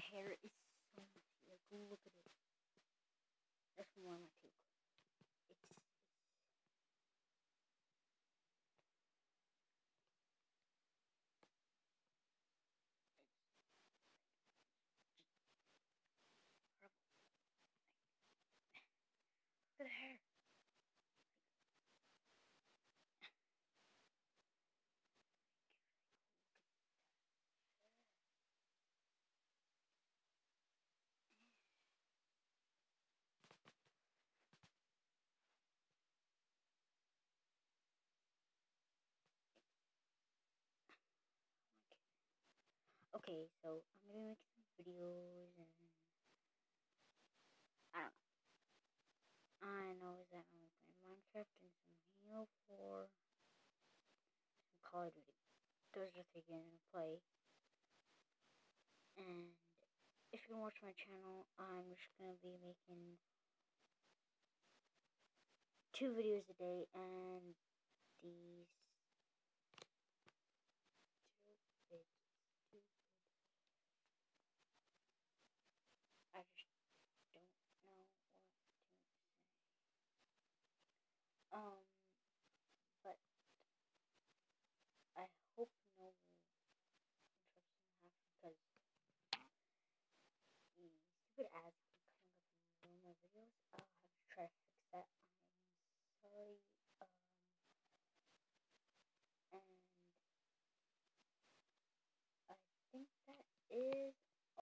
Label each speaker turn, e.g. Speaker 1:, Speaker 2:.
Speaker 1: hair is so messy. Like, look at it. That's more on my toque. It's horrible. Look at the hair. Okay, so I'm gonna make some videos and I know that I'm playing Minecraft and some Halo 4, some Call of Duty. Those are 3 games I'm gonna play. And if you watch my channel, I'm just gonna be making 2 videos a day, and these stupid. I just don't know what to say. But I hope no interruption happens because the stupid ads keep coming up in my videos. I'll have to try to fix that. I'm sorry. And I think that is